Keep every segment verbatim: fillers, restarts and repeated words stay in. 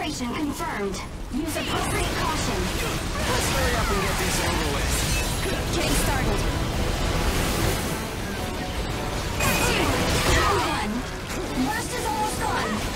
Evacuation confirmed. Use appropriate caution. Let's hurry up and get this over with. Getting started. Two, one. Burst is almost gone.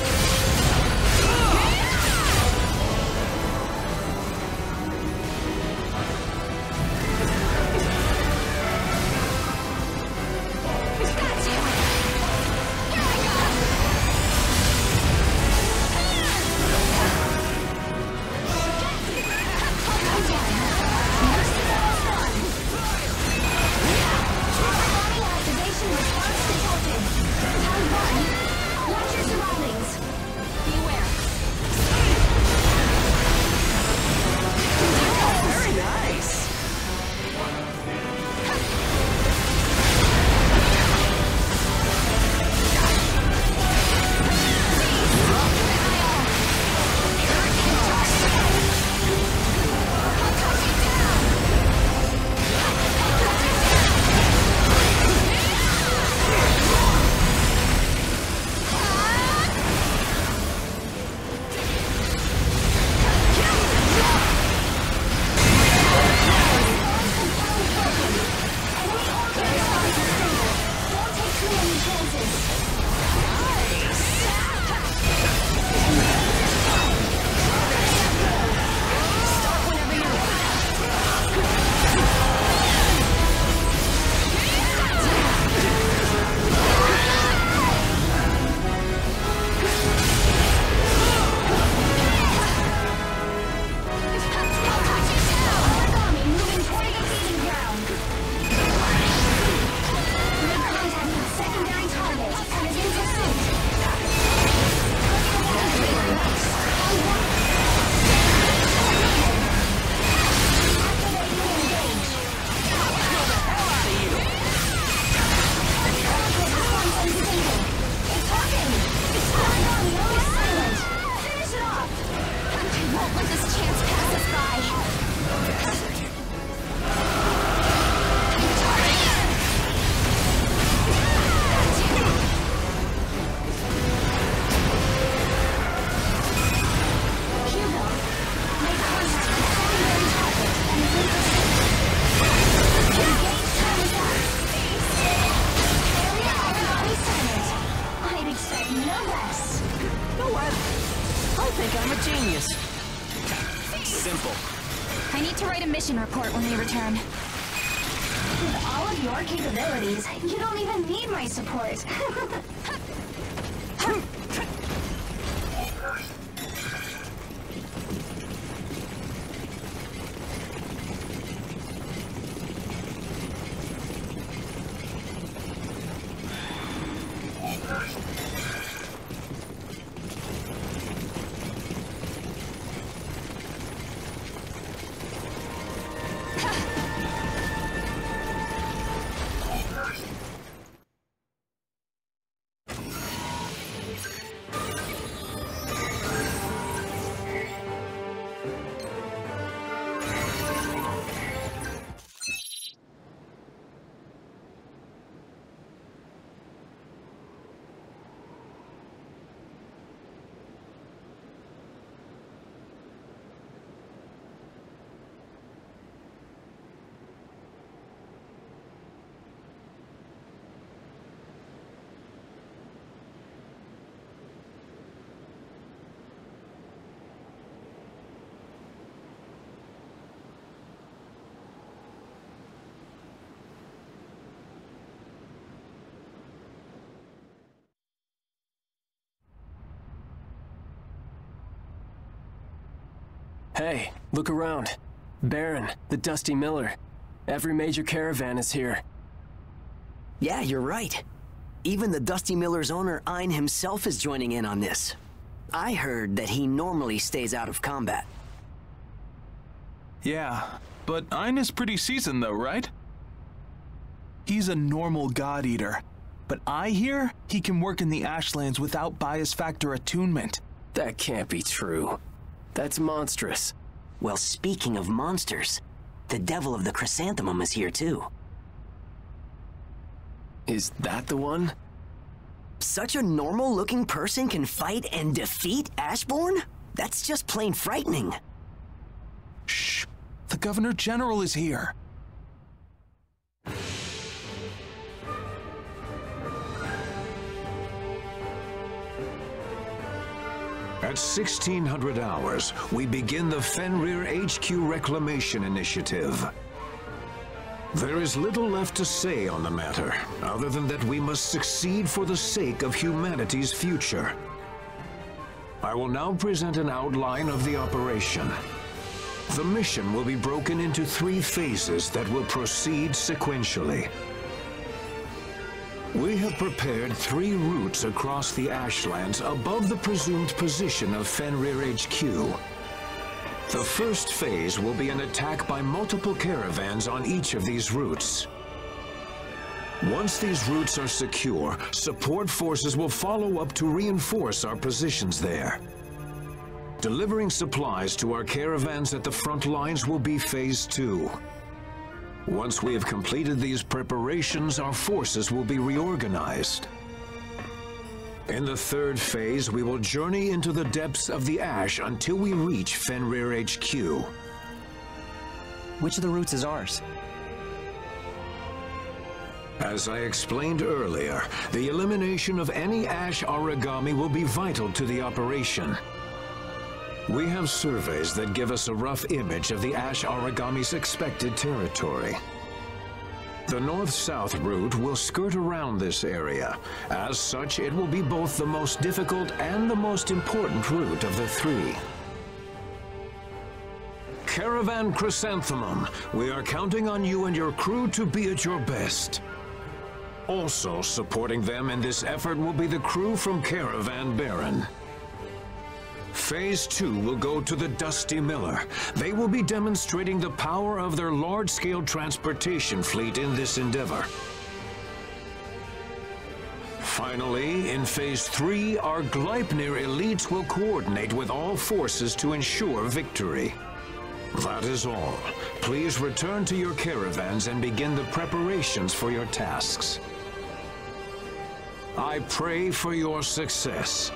I need to write a mission report when we return. With all of your capabilities, you don't even need my support. Hey, look around. Baron, the Dusty Miller. Every major caravan is here. Yeah, you're right. Even the Dusty Miller's owner, 𝔼𝕒 himself, is joining in on this. I heard that he normally stays out of combat. Yeah, but 𝔼𝕒 is pretty seasoned though, right? He's a normal god eater, but I hear he can work in the Ashlands without bias factor attunement. That can't be true. That's monstrous. Well, speaking of monsters, the Devil of the Chrysanthemum is here too. Is that the one? Such a normal-looking person can fight and defeat Ashborn? That's just plain frightening. Shh! The Governor General is here. At sixteen hundred hours, we begin the Fenrir H Q Reclamation Initiative. There is little left to say on the matter, other than that we must succeed for the sake of humanity's future. I will now present an outline of the operation. The mission will be broken into three phases that will proceed sequentially. We have prepared three routes across the Ashlands above the presumed position of Fenrir H Q. The first phase will be an attack by multiple caravans on each of these routes. Once these routes are secure, support forces will follow up to reinforce our positions there. Delivering supplies to our caravans at the front lines will be phase two. Once we have completed these preparations, our forces will be reorganized. In the third phase, we will journey into the depths of the ash until we reach Fenrir H Q. Which of the routes is ours? As I explained earlier, the elimination of any ash Aragami will be vital to the operation. We have surveys that give us a rough image of the ash Aragami's expected territory. The north-south route will skirt around this area. As such, it will be both the most difficult and the most important route of the three. Caravan Chrysanthemum, we are counting on you and your crew to be at your best. Also supporting them in this effort will be the crew from Caravan Baron. Phase two will go to the Dusty Miller. They will be demonstrating the power of their large-scale transportation fleet in this endeavor. Finally, in Phase three, our Gleipnir elites will coordinate with all forces to ensure victory. That is all. Please return to your caravans and begin the preparations for your tasks. I pray for your success.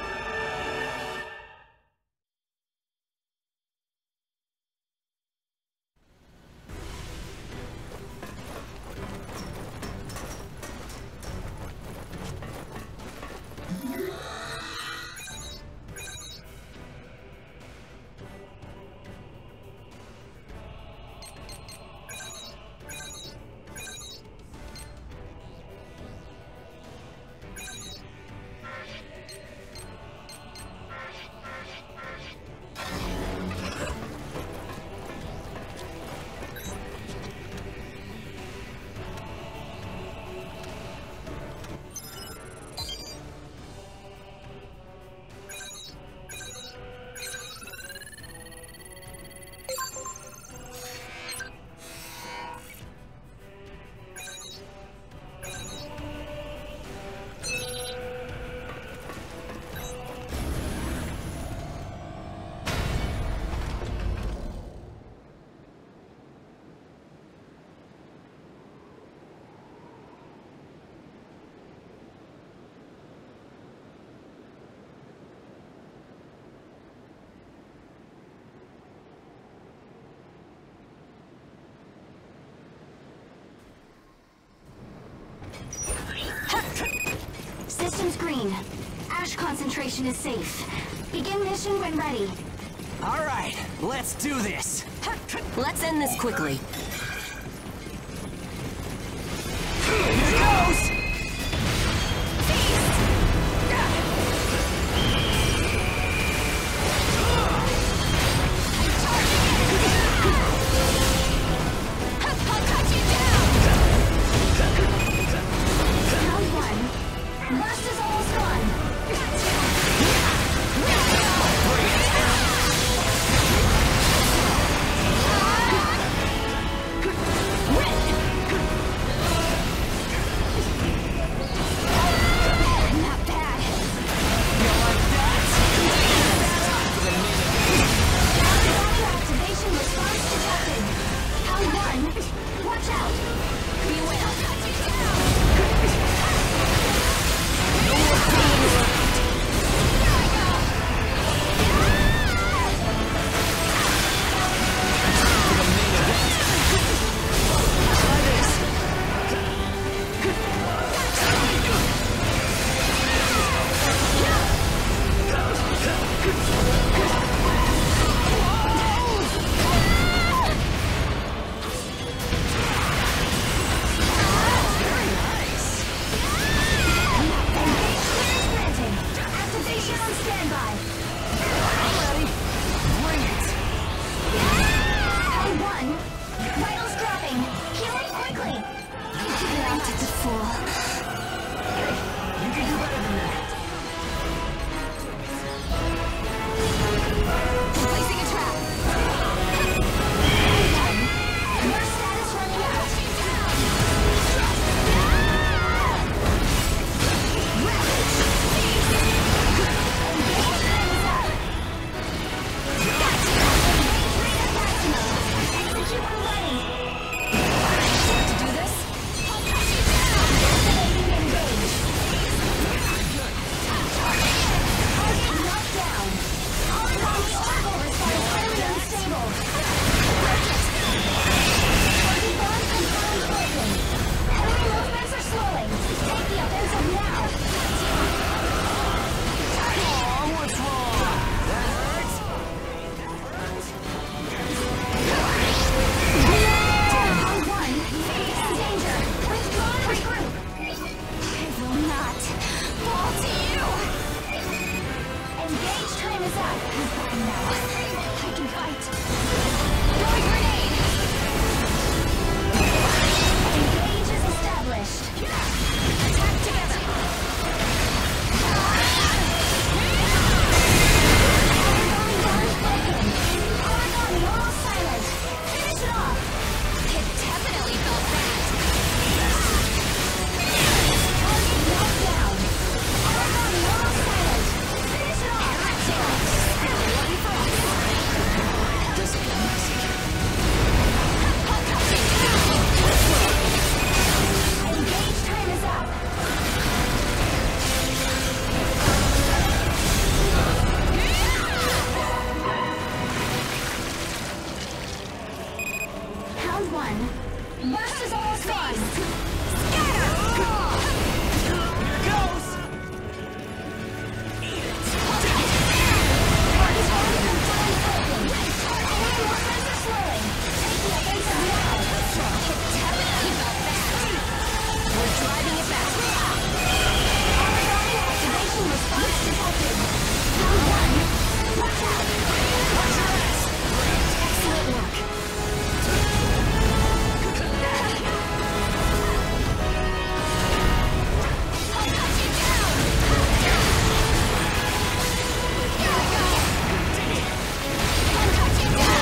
Systems green. Ash concentration is safe. Begin mission when ready. All right, let's do this. Let's end this quickly. Here goes! Such a fool. You can do better than that. Placing a trap. Your status running out. Execute when ready. To do this? I'll cut you down! Engage. Target knocked down. Aragami circle response highly unstable. Target bond confirmed broken. Enemy movements are slowing. Take the offensive now. Oh, what's wrong? That hurts? Round one. In danger. Withdraw and regroup. I will not fall to you! Engage time is up. Now, I can fight. Throwing grenade! Engage is established. Attack together! Aragami bond broken. Aragami almost silent. Finish it off. It definitely felt that! Target knocked down. Aragami almost silent. Finish it off. This ain't a message. I'll cut you down! Engage time is up. Round one. Burst is almost gone. Target bond confirmed broken. Enemy movements are slowing. Take the offensive now. Definitely felt that! We're driving it back! Aragami activation response detected. Round one. Watch out. Watch your ass. Excellent work! I'll cut you down! Here we go! I'll cut you down!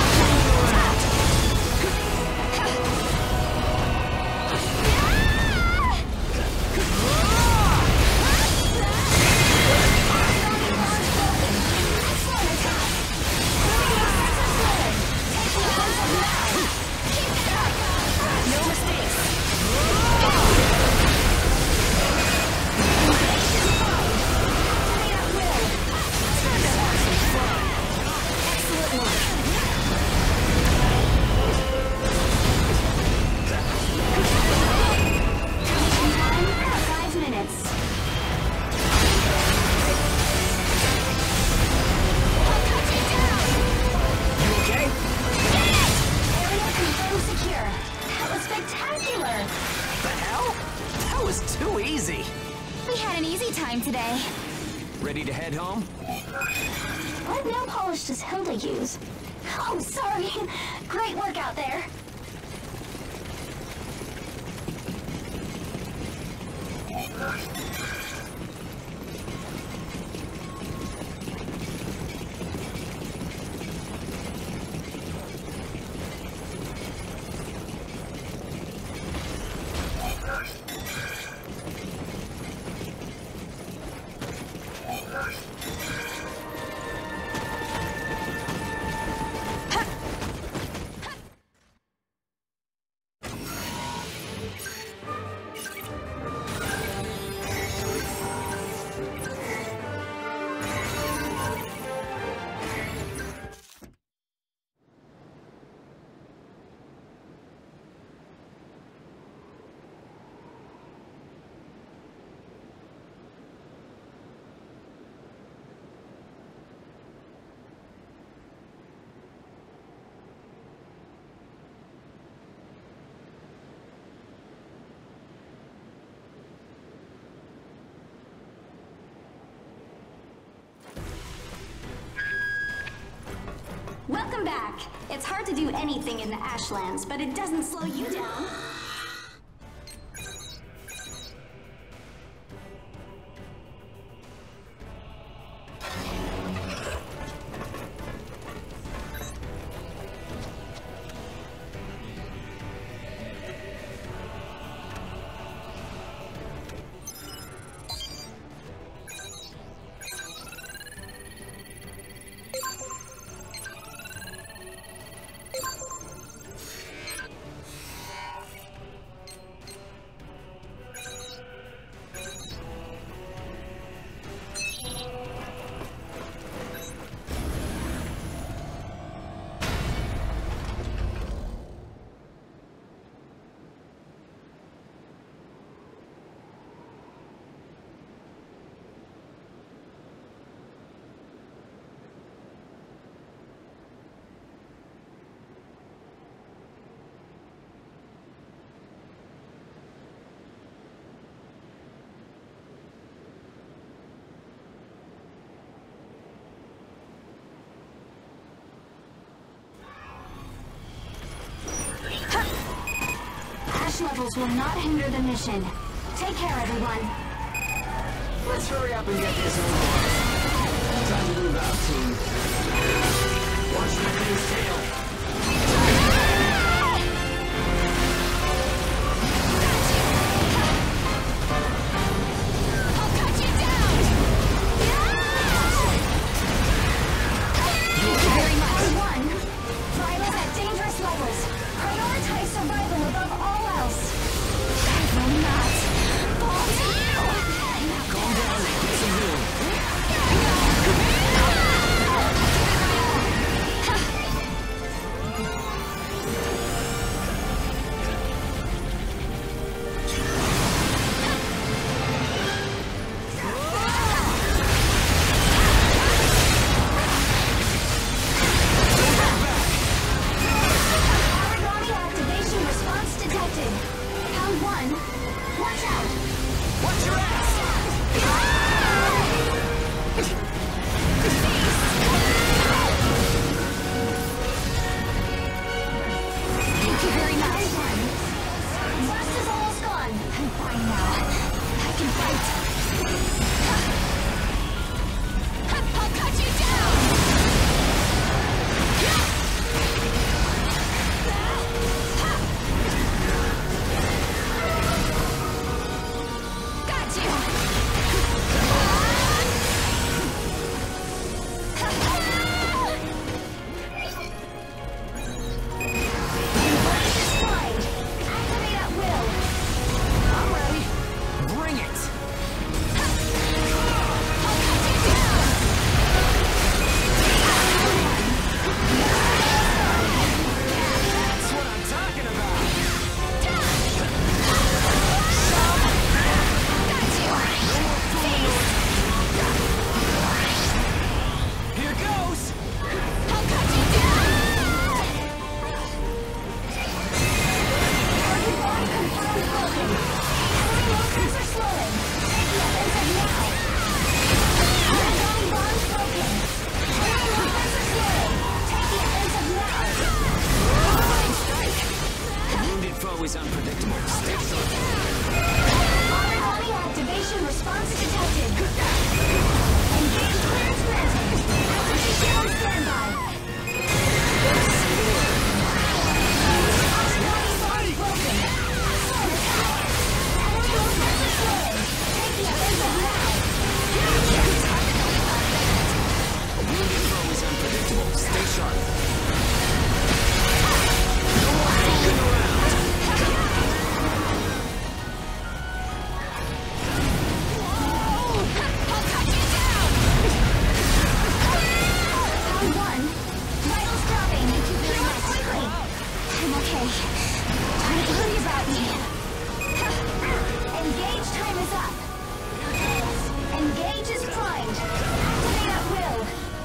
Excellent attack. Enemy movements are slowing. Take the offensive now. Keep it up! No mistakes! Invasion foe. Activate at will. Excellent work! Time, five minutes. I'll cut you down! You okay? Area confirmed secure. That was spectacular. The hell? That was too easy. We had an easy time today. Ready to head home? What nail polish does Hilda use? Oh, sorry. Great work out there. Welcome back. It's hard to do anything in the Ashlands, but it doesn't slow you down. Ash levels will not hinder the mission. Take care, everyone. Let's hurry up and get this over with. Time to move out, team. Watch that thing's tail. I'll cut you down! Thank you very much. One, rivals at dangerous levels. Prioritize survival above all else. I will not fall to you! Calm down and get some room. Aragami activation response detected. Round one, watch out. Watch your ass! Thank you very much. Rust is almost gone. I'm fine now. I can fight. I'll cut you down! Got you! Embrace is primed. Activate at will. I'm ready. Bring it! I'll cut you down! That's what I'm talking about! Got you! Here goes! I'll cut you down! Target bomb confirmed broken. Enemy movements are slowing. Take the offensive now. Aragami bombs broken. Enemy movements are slowing. Take the offensive now. Wounded foe is unpredictable. Stay sharp. Aragami activation response detected. Engage clearance granted. Activation on standby. Aragami bombs broken. Excellent attack. Enemy movements are slowing. Take the offensive now. Wounded foe is unpredictable. Stay sharp. I'll cut you down! Round one. Vitals dropping. Heal up quickly. I'm okay. Don't worry about me. Engage time is up. Engage is primed. Activate at will.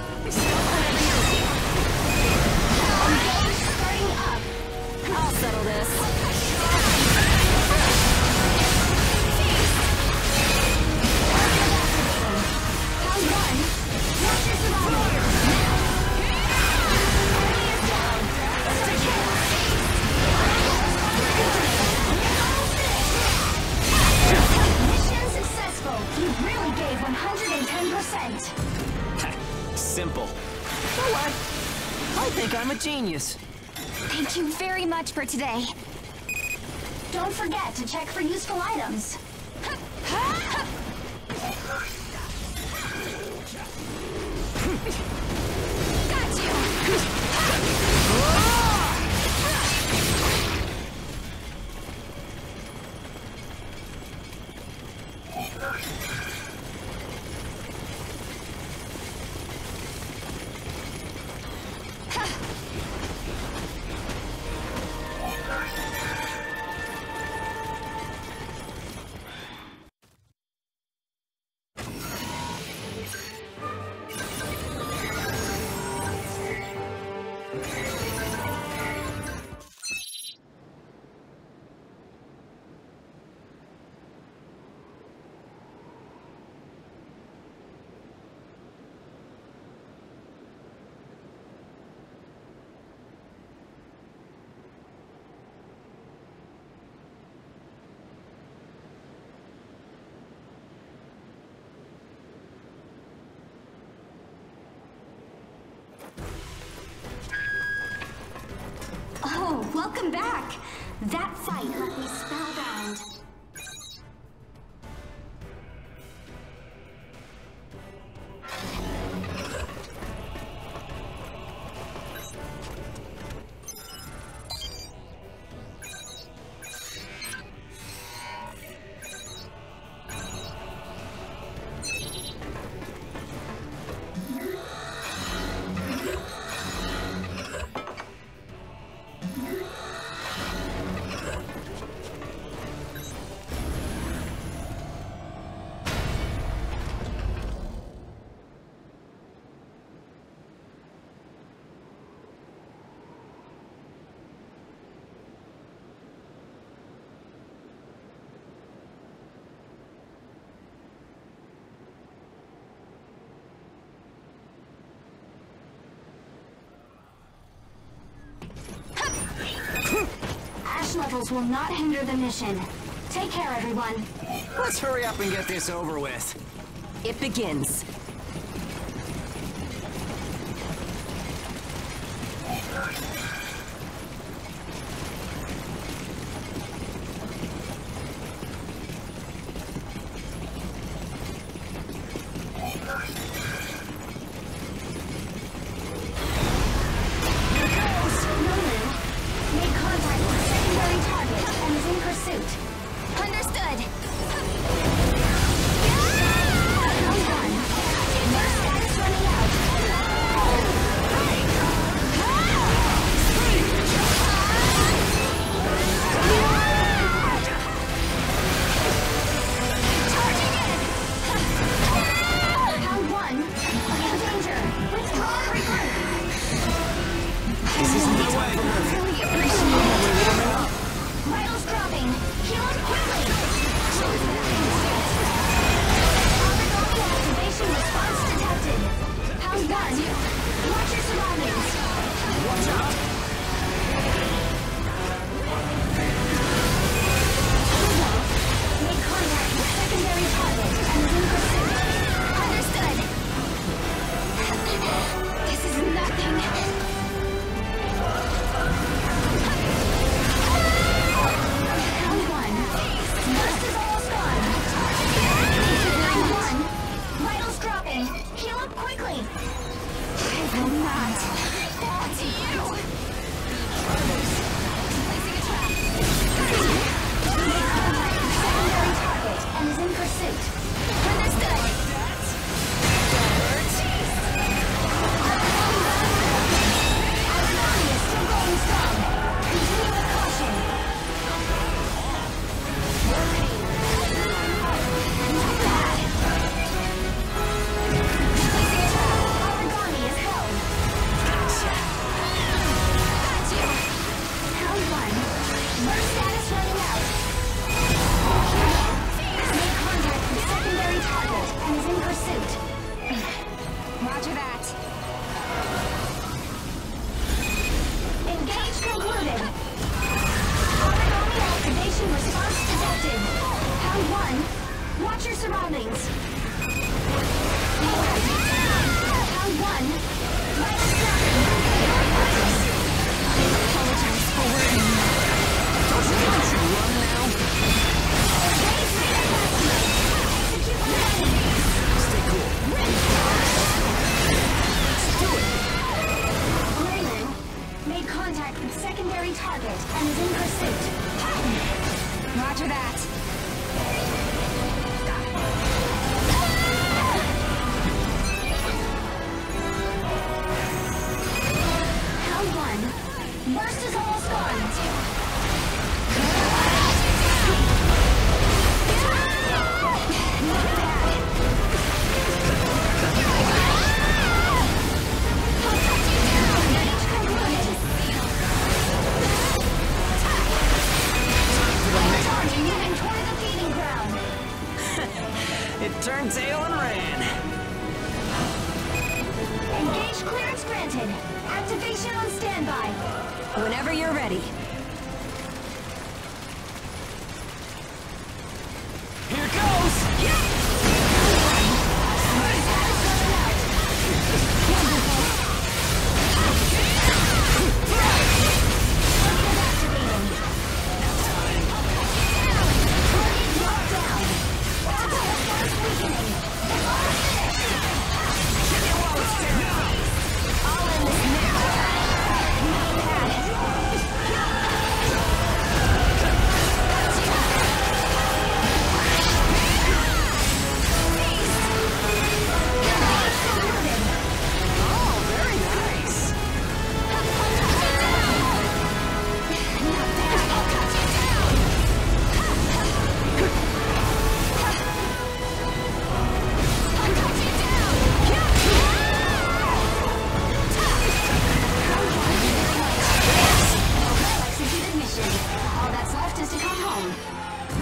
Engage starting up. I'll settle this. Round one. Watch your survival. Enemy is down. Mission successful. You really gave one hundred ten percent. Simple. You know what? I think I'm a genius. Thank you very much for today. Don't forget to check for useful items. Got you! Welcome back! That fight left me spellbound. Ash levels will not hinder the mission. Take care, everyone. Let's hurry up and get this over with. It begins. Turned tail and ran. Engage clearance granted. Activation on standby. Whenever you're ready. Here goes!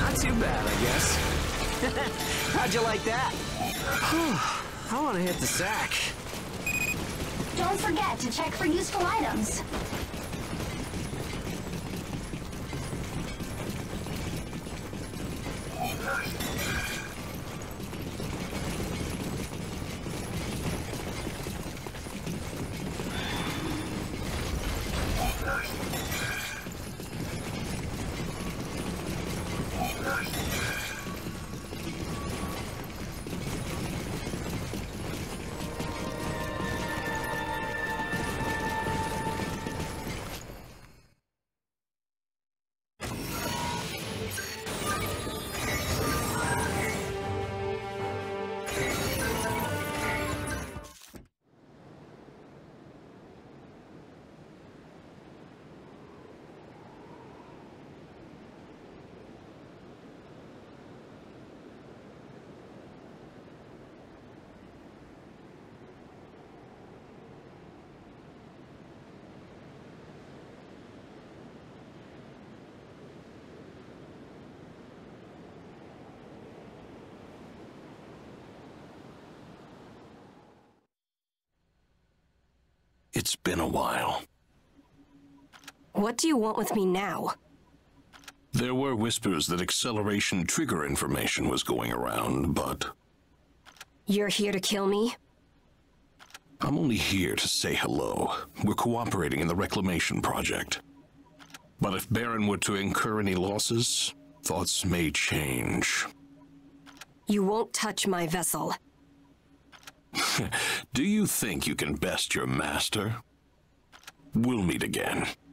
Not too bad, I guess. How'd you like that? I want to hit the sack. Don't forget to check for useful items. It's been a while. What do you want with me now? There were whispers that acceleration trigger information was going around, but... You're here to kill me? I'm only here to say hello. We're cooperating in the reclamation project. But if Baron were to incur any losses, thoughts may change. You won't touch my vessel. Do you think you can best your master? We'll meet again.